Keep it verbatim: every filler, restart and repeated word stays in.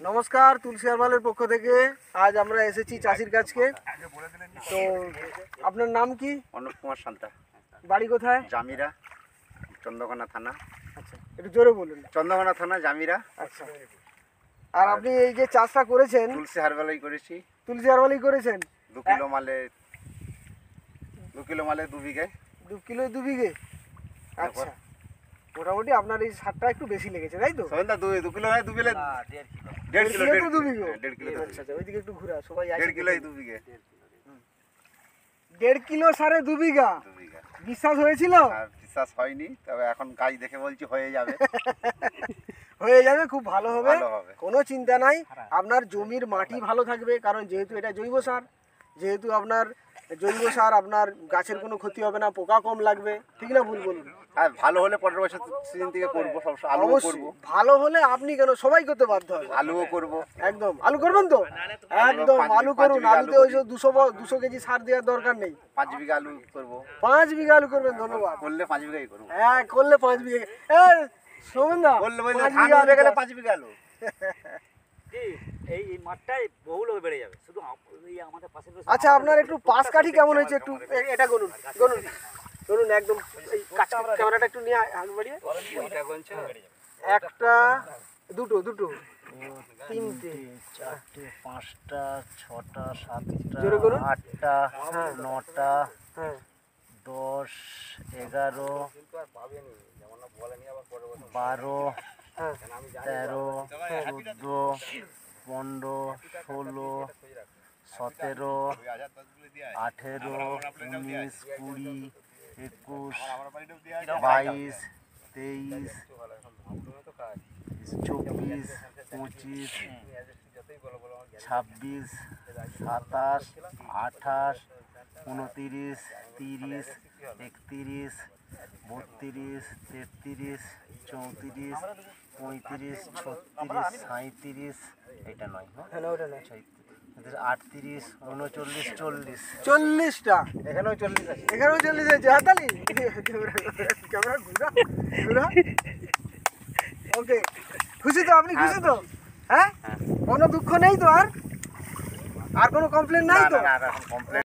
নমস্কার, তুলসী হারবালের পক্ষ থেকে আজ আমরা এসেছি চাষির কাছকে। তো আপনার নাম কি? অনুপ কুমার শান্তা। বাড়ি কোথায়? জামিরা, চন্দ্রকোনা থানা। আচ্ছা, একটু জোরে বলুন। চন্দ্রকোনা থানা, জামিরা। আচ্ছা, আর আপনি এই যে চাষটা করেছেন তুলসী হারবালই করেছি। তুলসী হারবালই করেছেন দু কিলো মালে দু কিলো মালে দু বিঘে দু কিলো দু বিঘে আচ্ছা, মোটামুটি আপনার এই সারটা একটু বেশি লেগেছে, তাই তো? দু কিলো নয়, দু বিঘে দেড় কিলো দু বিঘে দেড় কিলো আচ্ছা আচ্ছা, ওইদিকে একটু ঘুরা সবাই। দেড় কিলোই দু বিঘে দেড় কিলো সারে দু বিঘা দু বিঘা বিশ্বাস হয়েছিল? বিশ্বাস হয়নি, তবে এখন গাছ দেখে বলছি হয়ে যাবে। হয়ে যাবে, খুব ভালো হবে, ভালো হবে। কোনো চিন্তা নাই। আপনার জমির মাটি ভালো থাকবে, কারণ যেহেতু এটা জৈব সার, যেহেতু আপনার জৈব সার, আপনার গাছের কোনো ক্ষতি হবে না, পোকা কম লাগবে, ঠিক না ভুল বলুন? হ্যাঁ, ভালো হলে পরের বছর সিজন থেকে করবো, সব আলুও করবো। ভালো হলে আপনি কেন, সবাই করতে বাধ্য হবে। আলুও করবো, একদম আলু করবেন তো? একদম আলু করুন। আলুতে ওই দুশো দুশো কেজি সার দেওয়ার দরকার নেই। পাঁচ বিঘা আলু করবো। পাঁচ বিঘা আলু করবেন, ধন্যবাদ। করলে পাঁচ বিঘাই করবো। হ্যাঁ, করলে পাঁচ বিঘা। শোভন দা, করলে ধান হয়ে গেলে পাঁচ বিঘা আলু। এই মাঠটাই বহুল বেড়ে যাবে শুধু আমাদের পাশে। আচ্ছা, আপনার একটু পাশ কাঠি কেমন হয়েছে একটু এটা গুনুন গুনুন গুনুন একদম। এই ক্যামেরাটা একটু নিয়ে আগে বাড়িয়ে। একটা, দুটো, দুটো, তিনটে, চারটে, পাঁচটা, ছটা, সাতটা, জোরে করুন। আটটা, নটা, হ্যাঁ, দশ, এগারো, বারো, হ্যাঁ, তেরো, চোদ্দো, পনেরো, ষোলো, সতেরো, আঠেরো, উনিশ, কুড়ি, একুশ, বাইশ, তেইশ, চব্বিশ, পঁচিশ, ছাব্বিশ, সাতাশ, আঠাশ, উনতিরিশ, তিরিশ, একতিরিশ, বত্রিশ, তেত্রিশ, চৌত্রিশ, পঁয়ত্রিশ, ছত্রিশ, সাঁইত্রিশ, এটা নয়, হ্যাঁ, ওটা না, আটত্রিশ, উনচল্লিশ, চল্লিশ। চল্লিশটা এখানেও চল্লিশ আছে। এখানেও চল্লিশ হয়েছে। হাতালি ক্যামেরা ঘুরা ঘুরা। ওকে, খুশি তো? আপনি খুশি তো? হ্যাঁ, কোনো দুঃখ নেই তো? আর আর কোনো কমপ্লেন নাই তো? কমপ্লেন